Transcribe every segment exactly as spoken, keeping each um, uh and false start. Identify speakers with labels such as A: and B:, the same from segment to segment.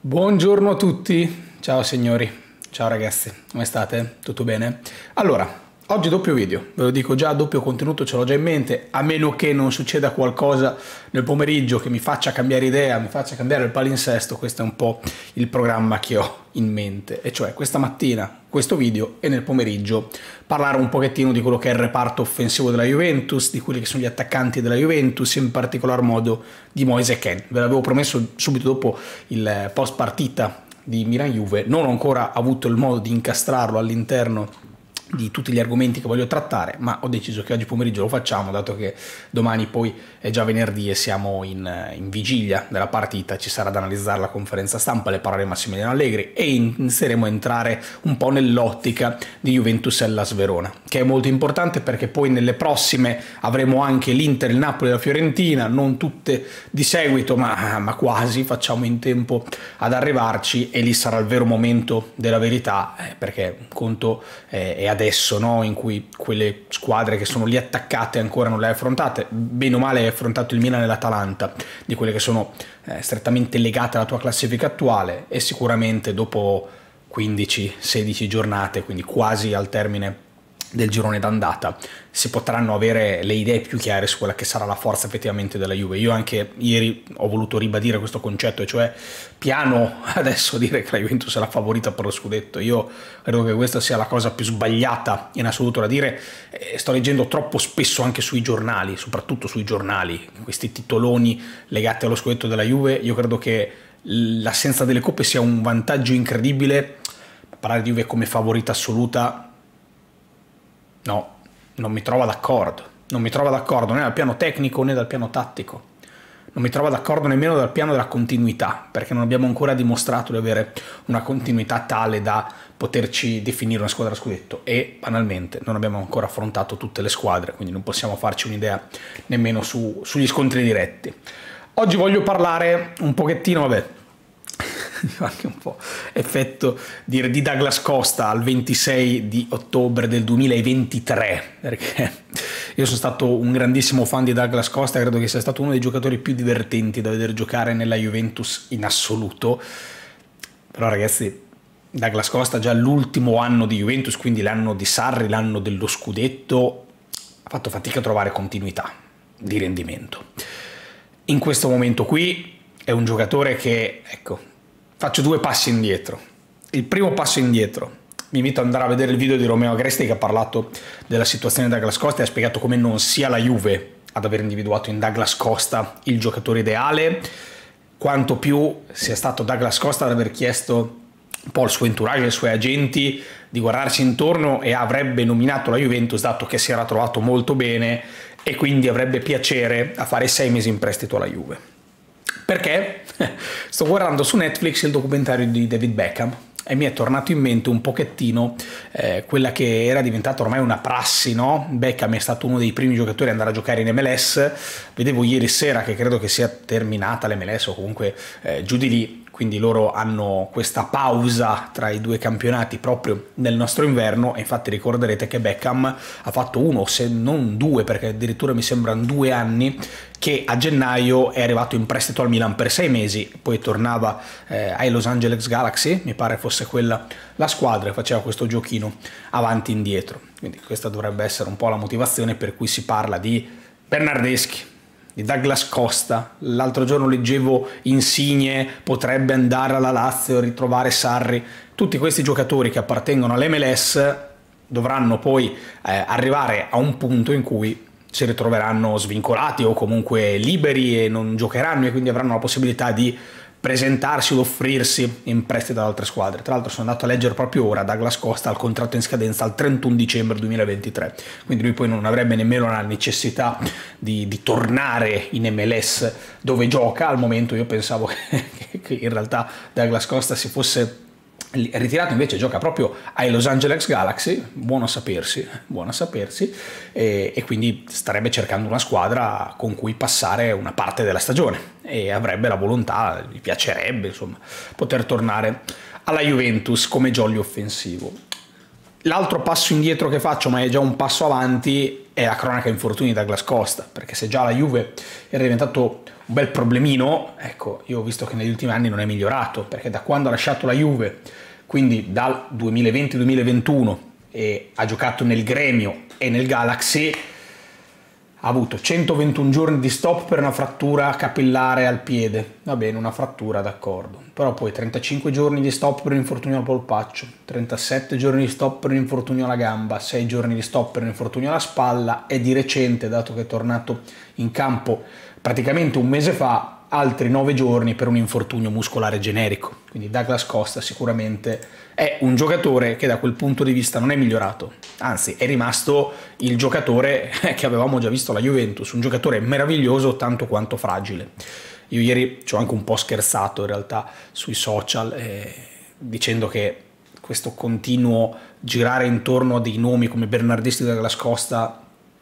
A: Buongiorno a tutti, ciao signori, ciao ragazzi, come state? Tutto bene? Allora, oggi doppio video, ve lo dico già, doppio contenuto ce l'ho già in mente, a meno che non succeda qualcosa nel pomeriggio che mi faccia cambiare idea, mi faccia cambiare il palinsesto. Questo è un po' il programma che ho in mente, e cioè questa mattina questo video e nel pomeriggio parlare un pochettino di quello che è il reparto offensivo della Juventus, di quelli che sono gli attaccanti della Juventus, in particolar modo di Moise Kean. Ve l'avevo promesso subito dopo il post partita di Milan-Juve, non ho ancora avuto il modo di incastrarlo all'interno di tutti gli argomenti che voglio trattare, ma ho deciso che oggi pomeriggio lo facciamo, dato che domani poi è già venerdì e siamo in, in vigilia della partita. Ci sarà da analizzare la conferenza stampa, le parole di Massimiliano Allegri, e inizieremo a entrare un po' nell'ottica di Juventus Hellas Verona, che è molto importante perché poi nelle prossime avremo anche l'Inter, il Napoli e la Fiorentina, non tutte di seguito ma, ma quasi, facciamo in tempo ad arrivarci, e lì sarà il vero momento della verità, eh, perché conto eh, è adesso, no? In cui quelle squadre che sono lì attaccate ancora non le hai affrontate. Bene o male hai affrontato il Milan e l'Atalanta, di quelle che sono eh, strettamente legate alla tua classifica attuale, e sicuramente dopo quindici sedici giornate, quindi quasi al termine del girone d'andata, si potranno avere le idee più chiare su quella che sarà la forza effettivamente della Juve. Io anche ieri ho voluto ribadire questo concetto, e cioè piano adesso dire che la Juventus è la favorita per lo scudetto. Io credo che questa sia la cosa più sbagliata in assoluto da dire. E sto leggendo troppo spesso anche sui giornali, soprattutto sui giornali, questi titoloni legati allo scudetto della Juve. Io credo che l'assenza delle coppe sia un vantaggio incredibile. Parlare di Juve come favorita assoluta, no, non mi trova d'accordo, non mi trova d'accordo né dal piano tecnico né dal piano tattico, non mi trova d'accordo nemmeno dal piano della continuità, perché non abbiamo ancora dimostrato di avere una continuità tale da poterci definire una squadra a scudetto, e banalmente non abbiamo ancora affrontato tutte le squadre, quindi non possiamo farci un'idea nemmeno su, sugli scontri diretti. Oggi voglio parlare un pochettino, vabbè, anche un po' effetto di, di Douglas Costa al ventisei di ottobre del duemilaventitré, perché io sono stato un grandissimo fan di Douglas Costa, credo che sia stato uno dei giocatori più divertenti da vedere giocare nella Juventus in assoluto. Però ragazzi, Douglas Costa già l'ultimo anno di Juventus, quindi l'anno di Sarri, l'anno dello scudetto, ha fatto fatica a trovare continuità di rendimento. In questo momento qui è un giocatore che, ecco, faccio due passi indietro. Il primo passo indietro, mi invito ad andare a vedere il video di Romeo Agresti, che ha parlato della situazione di Douglas Costa e ha spiegato come non sia la Juve ad aver individuato in Douglas Costa il giocatore ideale, quanto più sia stato Douglas Costa ad aver chiesto un po' il suo entourage, ai suoi agenti, di guardarsi intorno, e avrebbe nominato la Juventus dato che si era trovato molto bene e quindi avrebbe piacere a fare sei mesi in prestito alla Juve. Perché sto guardando su Netflix il documentario di David Beckham e mi è tornato in mente un pochettino eh, quella che era diventata ormai una prassi, no? Beckham è stato uno dei primi giocatori ad andare a giocare in M L S. Vedevo ieri sera che credo che sia terminata l'M L S o comunque eh, giù di lì, quindi loro hanno questa pausa tra i due campionati proprio nel nostro inverno, e infatti ricorderete che Beckham ha fatto uno, se non due, perché addirittura mi sembrano due anni, che a gennaio è arrivato in prestito al Milan per sei mesi, poi tornava eh, ai Los Angeles Galaxy, mi pare fosse quella la squadra, e faceva questo giochino avanti e indietro. Quindi questa dovrebbe essere un po' la motivazione per cui si parla di Bernardeschi, di Douglas Costa. L'altro giorno leggevo Insigne potrebbe andare alla Lazio, ritrovare Sarri. Tutti questi giocatori che appartengono all'M L S dovranno poi eh, arrivare a un punto in cui si ritroveranno svincolati o comunque liberi e non giocheranno, e quindi avranno la possibilità di presentarsi o offrirsi in prestito ad altre squadre. Tra l'altro sono andato a leggere proprio ora, Douglas Costa ha il contratto in scadenza al trentuno dicembre duemilaventitré, quindi lui poi non avrebbe nemmeno la necessità di, di tornare in M L S dove gioca. Al momento io pensavo che, che in realtà Douglas Costa si fosse ritirato, invece gioca proprio ai Los Angeles Galaxy, buono a sapersi, buono a sapersi, e, e quindi starebbe cercando una squadra con cui passare una parte della stagione, e avrebbe la volontà, gli piacerebbe insomma poter tornare alla Juventus come jolly offensivo. l'altro passo indietro che faccio, ma è già un passo avanti, è la cronaca infortuni di Douglas Costa, perché se già la Juve era diventato un bel problemino, ecco, io ho visto che negli ultimi anni non è migliorato, perché da quando ha lasciato la Juve, quindi dal duemilaventi duemilaventuno, e ha giocato nel Gremio e nel Galaxy, ha avuto centoventuno giorni di stop per una frattura capillare al piede. Va bene, una frattura, d'accordo. Però poi trentacinque giorni di stop per un infortunio al polpaccio, trentasette giorni di stop per un infortunio alla gamba, sei giorni di stop per un infortunio alla spalla e di recente, dato che è tornato in campo praticamente un mese fa, altri nove giorni per un infortunio muscolare generico. Quindi Douglas Costa sicuramente è un giocatore che da quel punto di vista non è migliorato, anzi è rimasto il giocatore che avevamo già visto alla Juventus, un giocatore meraviglioso tanto quanto fragile. Io ieri ci ho anche un po' scherzato in realtà sui social eh, dicendo che questo continuo girare intorno a dei nomi come Bernardeschi e Douglas Costa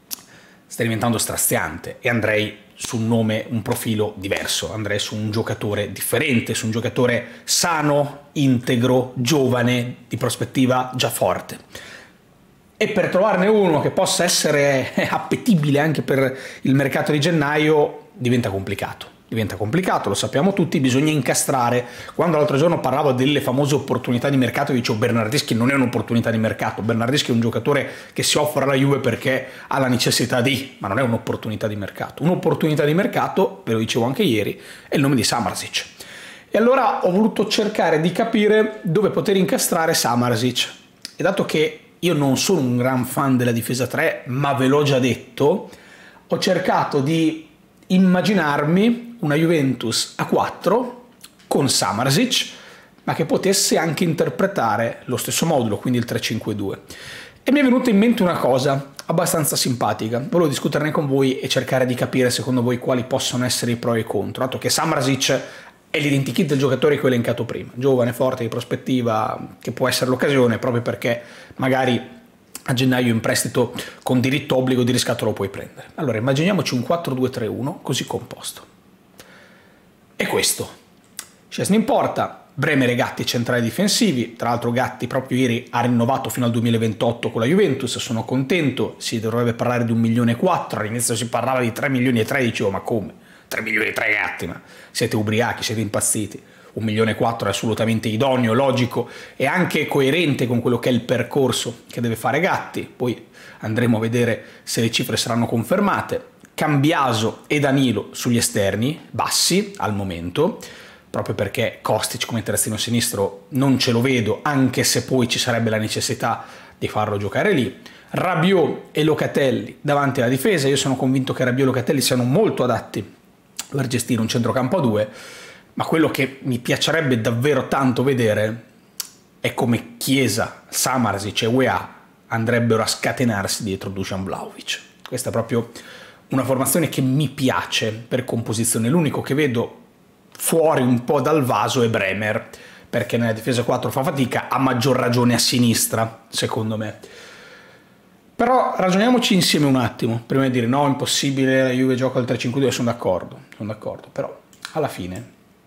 A: sta diventando straziante e andrei su un nome, un profilo diverso, andrei su un giocatore differente, su un giocatore sano, integro, giovane, di prospettiva già forte. E per trovarne uno che possa essere appetibile anche per il mercato di gennaio diventa complicato. Diventa complicato, lo sappiamo tutti, bisogna incastrare. Quando l'altro giorno parlavo delle famose opportunità di mercato, dicevo Bernardeschi non è un'opportunità di mercato, Bernardeschi è un giocatore che si offre alla Juve perché ha la necessità di, ma non è un'opportunità di mercato. Un'opportunità di mercato, ve lo dicevo anche ieri, è il nome di Samardzic. E allora ho voluto cercare di capire dove poter incastrare Samardzic. E dato che io non sono un gran fan della difesa tre, ma ve l'ho già detto, ho cercato di immaginarmi una Juventus a quattro con Samardzic, ma che potesse anche interpretare lo stesso modulo, quindi il tre cinque due. E mi è venuta in mente una cosa abbastanza simpatica. Volevo discuterne con voi e cercare di capire secondo voi quali possono essere i pro e i contro, dato che Samardzic è l'identikit del giocatore che ho elencato prima, giovane, forte, di prospettiva, che può essere l'occasione proprio perché magari a gennaio in prestito con diritto obbligo di riscatto lo puoi prendere. Allora immaginiamoci un quattro due tre uno così composto. E questo. Szczęsny in porta, Bremer e Gatti centrali difensivi, tra l'altro Gatti proprio ieri ha rinnovato fino al duemilaventotto con la Juventus, sono contento, si dovrebbe parlare di un milione e quattro, all'inizio si parlava di tre milioni e tre, dicevo ma come? tre milioni e tre Gatti, ma siete ubriachi, siete impazziti. un milione e quattro è assolutamente idoneo, logico e anche coerente con quello che è il percorso che deve fare Gatti. Poi andremo a vedere se le cifre saranno confermate. Cambiaso e Danilo sugli esterni, bassi al momento, proprio perché Kostic come terzino sinistro non ce lo vedo, anche se poi ci sarebbe la necessità di farlo giocare lì. Rabiot e Locatelli davanti alla difesa, io sono convinto che Rabiot e Locatelli siano molto adatti per gestire un centrocampo a due, ma quello che mi piacerebbe davvero tanto vedere è come Chiesa, Samardzic e U E A andrebbero a scatenarsi dietro Dusan Vlahovic. Questa è proprio una formazione che mi piace per composizione. L'unico che vedo fuori un po' dal vaso è Bremer, perché nella difesa quattro fa fatica, a maggior ragione a sinistra, secondo me. Però ragioniamoci insieme un attimo, prima di dire no, impossibile, la Juve gioca al tre cinque due, sono d'accordo, sono d'accordo, però alla fine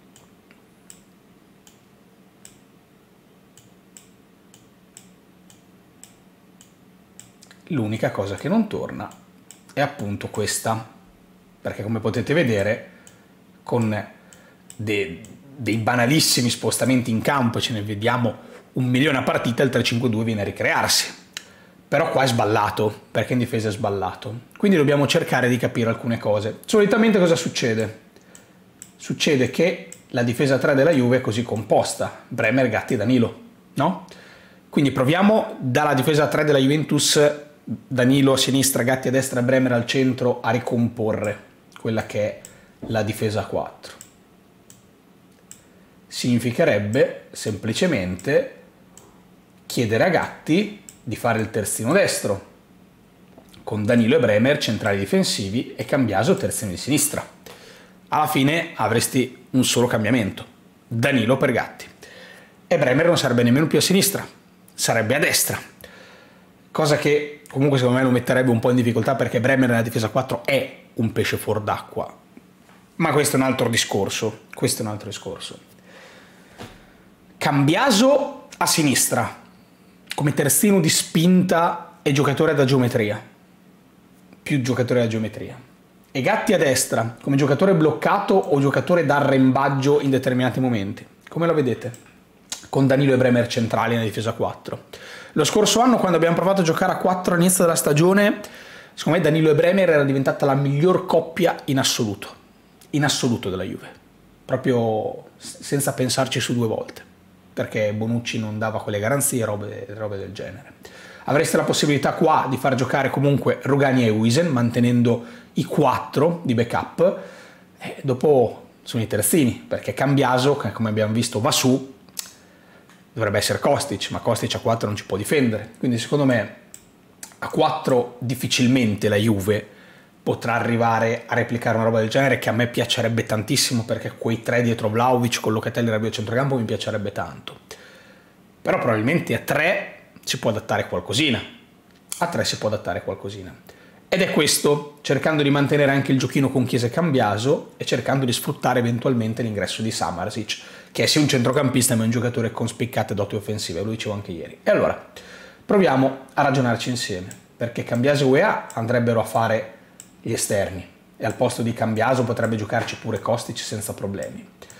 A: l'unica cosa che non torna è appunto questa, perché come potete vedere con de, dei banalissimi spostamenti in campo, ce ne vediamo un milione a partita, il tre cinque due viene a ricrearsi. Però qua è sballato, perché in difesa è sballato. Quindi dobbiamo cercare di capire alcune cose. Solitamente cosa succede? Succede che la difesa tre della Juve è così composta, Bremer, Gatti e Danilo, no? Quindi proviamo dalla difesa tre della Juventus, Danilo a sinistra, Gatti a destra e Bremer al centro, a ricomporre quella che è la difesa quattro. Significherebbe semplicemente chiedere a Gatti di fare il terzino destro, con Danilo e Bremer centrali difensivi e Cambiaso terzino di sinistra. Alla fine avresti un solo cambiamento, Danilo per Gatti. E Bremer non sarebbe nemmeno più a sinistra, sarebbe a destra. Cosa che comunque secondo me lo metterebbe un po' in difficoltà, perché Bremer nella difesa quattro è un pesce fuor d'acqua. Ma questo è un altro discorso, questo è un altro discorso. Cambiaso a sinistra. come terzino di spinta e giocatore da geometria, più giocatore da geometria. E Gatti a destra, come giocatore bloccato o giocatore d'arrembaggio in determinati momenti. Come lo vedete? Con Danilo e Bremer centrali nella difesa quattro. Lo scorso anno, quando abbiamo provato a giocare a quattro all'inizio della stagione, secondo me Danilo e Bremer era diventata la miglior coppia in assoluto, in assoluto della Juve, proprio senza pensarci su due volte, perché Bonucci non dava quelle garanzie, robe, robe del genere. Avreste la possibilità qua di far giocare comunque Rugani e Huijsen, mantenendo i quattro di backup, e dopo sono i terzini, perché Cambiaso, che come abbiamo visto va su, dovrebbe essere Kostic, ma Kostic a quattro non ci può difendere, quindi secondo me a quattro difficilmente la Juve potrà arrivare a replicare una roba del genere, che a me piacerebbe tantissimo, perché quei tre dietro Vlahovic con Locatelli e Rabiot a centrocampo mi piacerebbe tanto. Però probabilmente a tre si può adattare qualcosina, a tre si può adattare qualcosina. Ed è questo, cercando di mantenere anche il giochino con Chiesa e Cambiaso e cercando di sfruttare eventualmente l'ingresso di Samardzic, che è sia un centrocampista ma un giocatore con spiccate doti offensive, lo dicevo anche ieri. E allora, proviamo a ragionarci insieme, perché Cambiaso e U E A andrebbero a fare gli esterni e al posto di Cambiaso potrebbe giocarci pure Kostic senza problemi.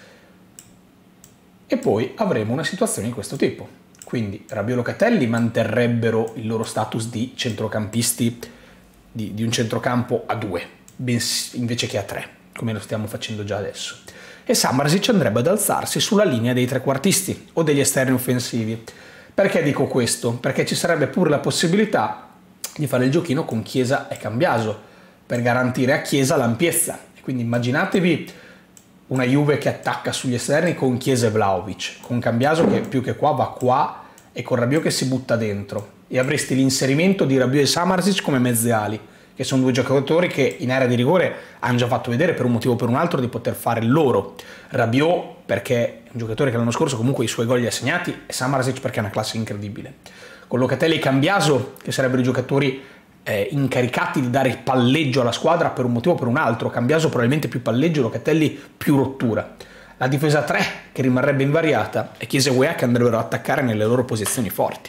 A: E poi avremo una situazione di questo tipo. Quindi Rabiot e Locatelli manterrebbero il loro status di centrocampisti di, di un centrocampo a due, invece che a tre, come lo stiamo facendo già adesso. E Samardzic andrebbe ad alzarsi sulla linea dei trequartisti o degli esterni offensivi. Perché dico questo? Perché ci sarebbe pure la possibilità di fare il giochino con Chiesa e Cambiaso, per garantire a Chiesa l'ampiezza. Quindi immaginatevi una Juve che attacca sugli esterni con Chiesa e Vlahovic, con Cambiaso che più che qua va qua e con Rabiot che si butta dentro, e avresti l'inserimento di Rabiot e Samardzic come mezze ali, che sono due giocatori che in area di rigore hanno già fatto vedere per un motivo o per un altro di poter fare il loro. Rabiot perché è un giocatore che l'anno scorso comunque i suoi gol li ha segnati, e Samardzic perché ha una classe incredibile. Con Locatelli e Cambiaso che sarebbero i giocatori eh, incaricati di dare il palleggio alla squadra per un motivo o per un altro. Cambiaso probabilmente più palleggio, Locatelli più rottura. La difesa tre che rimarrebbe invariata e Chiesa e U E A che andrebbero ad attaccare nelle loro posizioni forti.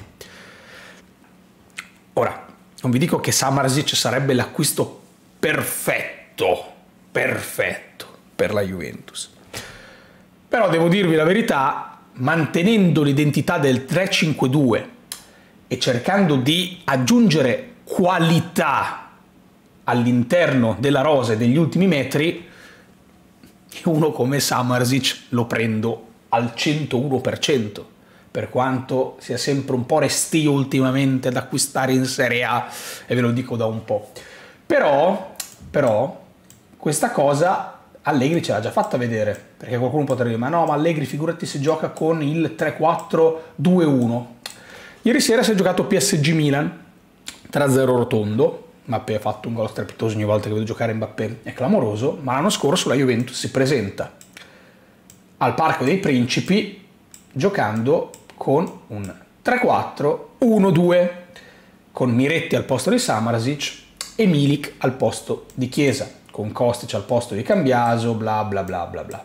A: Ora, non vi dico che Samardzic sarebbe l'acquisto perfetto, perfetto per la Juventus. Però devo dirvi la verità, mantenendo l'identità del tre cinque due e cercando di aggiungere qualità all'interno della rosa e degli ultimi metri, uno come Samardzic lo prendo al centouno per cento, per quanto sia sempre un po' restio ultimamente ad acquistare in Serie A, e ve lo dico da un po'. Però, però questa cosa Allegri ce l'ha già fatta vedere, perché qualcuno potrebbe dire ma no, ma Allegri figurati se gioca con il tre quattro due uno. Ieri sera si è giocato P S G Milan tre a zero rotondo. Mbappé ha fatto un gol strepitoso, ogni volta che vedo giocare Mbappé è clamoroso, ma l'anno scorso la Juventus si presenta al Parco dei Principi giocando con un tre quattro uno due, con Miretti al posto di Samardzic e Milik al posto di Chiesa, con Kostic al posto di Cambiaso, bla bla bla bla bla.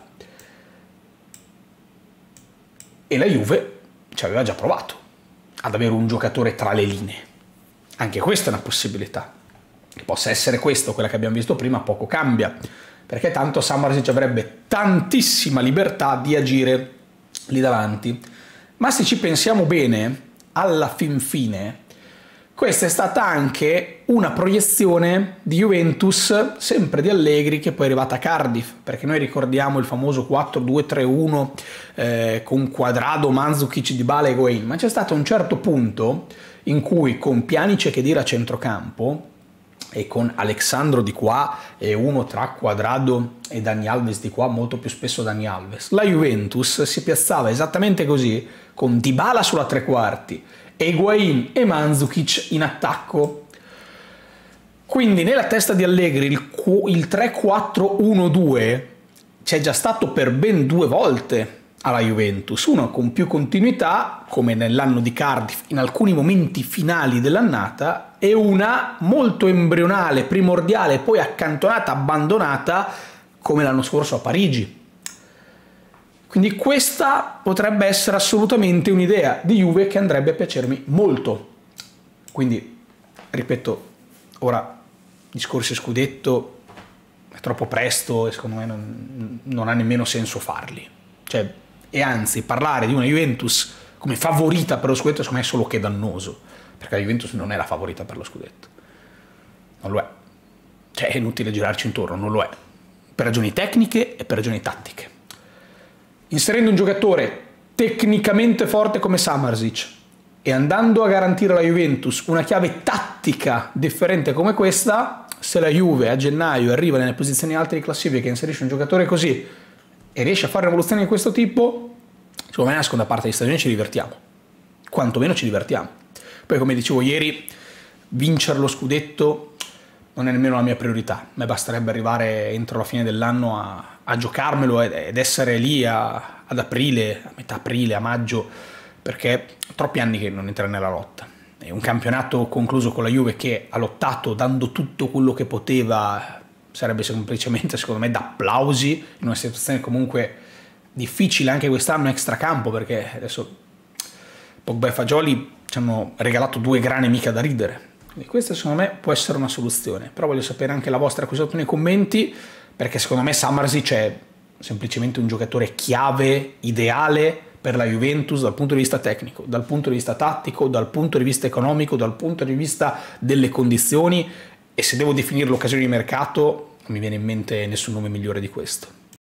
A: E la Juve ci aveva già provato ad avere un giocatore tra le linee. Anche questa è una possibilità. Che possa essere questo, quella che abbiamo visto prima, poco cambia, perché tanto Samardzic avrebbe tantissima libertà di agire lì davanti. Ma se ci pensiamo bene, alla fin fine, questa è stata anche una proiezione di Juventus, sempre di Allegri, che poi è arrivata a Cardiff, perché noi ricordiamo il famoso quattro due tre uno eh, con Quadrado, Mandzukic, Dybala e Higuain, ma c'è stato un certo punto in cui con Pjanic e Khedira a centrocampo e con Alexandro di qua e uno tra Quadrado e Dani Alves di qua, molto più spesso Dani Alves, la Juventus si piazzava esattamente così, con Dybala sulla tre quarti e Higuain e Mandzukic in attacco. Quindi nella testa di Allegri il, il tre quattro uno due c'è già stato per ben due volte alla Juventus, uno con più continuità come nell'anno di Cardiff in alcuni momenti finali dell'annata, e una molto embrionale, primordiale, poi accantonata, abbandonata come l'anno scorso a Parigi. Quindi questa potrebbe essere assolutamente un'idea di Juve che andrebbe a piacermi molto. Quindi, ripeto, ora discorsi scudetto è troppo presto e secondo me non, non ha nemmeno senso farli. Cioè, e anzi, parlare di una Juventus come favorita per lo scudetto secondo me è solo che dannoso, perché la Juventus non è la favorita per lo scudetto. Non lo è. Cioè, è inutile girarci intorno, non lo è. Per ragioni tecniche e per ragioni tattiche. Inserendo un giocatore tecnicamente forte come Samardžić e andando a garantire alla Juventus una chiave tattica differente come questa, se la Juve a gennaio arriva nelle posizioni alte di classifica e inserisce un giocatore così e riesce a fare rivoluzioni di questo tipo, secondo me nella seconda parte di stagione ci divertiamo. Quantomeno ci divertiamo. Poi, come dicevo ieri, vincere lo scudetto non è nemmeno la mia priorità. A me basterebbe arrivare entro la fine dell'anno a, a giocarmelo ed essere lì a, ad aprile, a metà aprile, a maggio, perché troppi anni che non entra nella lotta. È un campionato concluso con la Juve che ha lottato dando tutto quello che poteva, sarebbe semplicemente, secondo me, da applausi, in una situazione comunque difficile anche quest'anno extracampo, perché adesso Pogba e Fagioli ci hanno regalato due grane mica da ridere. Quindi questa secondo me può essere una soluzione, però voglio sapere anche la vostra qui sotto nei commenti, perché secondo me Samardžić è semplicemente un giocatore chiave, ideale per la Juventus dal punto di vista tecnico, dal punto di vista tattico, dal punto di vista economico, dal punto di vista delle condizioni, e se devo definire l'occasione di mercato non mi viene in mente nessun nome migliore di questo.